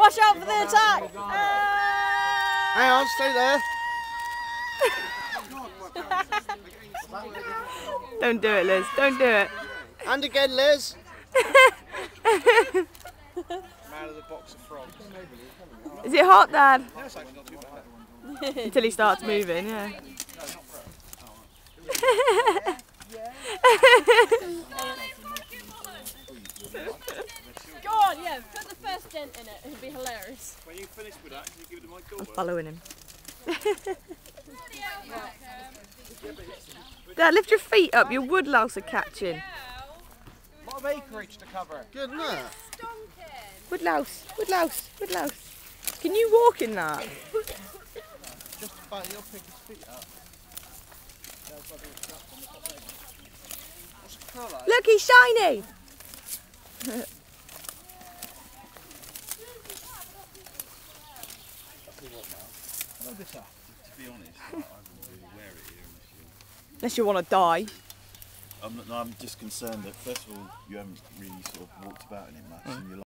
Watch out for the attack! Hang on, stay there. Don't do it, Liz. Don't do it. And again, Liz. Man of the box of frogs. Is it hot, Dad? No, it's actually not too bad. Until he starts moving, yeah. Go on, yeah, put the first dent in it, it'll be hilarious. When you finish with that, can you give it to my I'm daughter? following him. Dad, lift your feet up. Your woodlouse are catching. A lot of acreage to cover. Good, isn't it? Woodlouse, woodlouse, woodlouse. Can you walk in that? Just about, he'll pick his feet up. What's the colour? Look, he's shiny. I love this up. To be honest, I wouldn't really wear it here. Unless you want to die. I'm just concerned that first of all you haven't really sort of walked about in it much and you're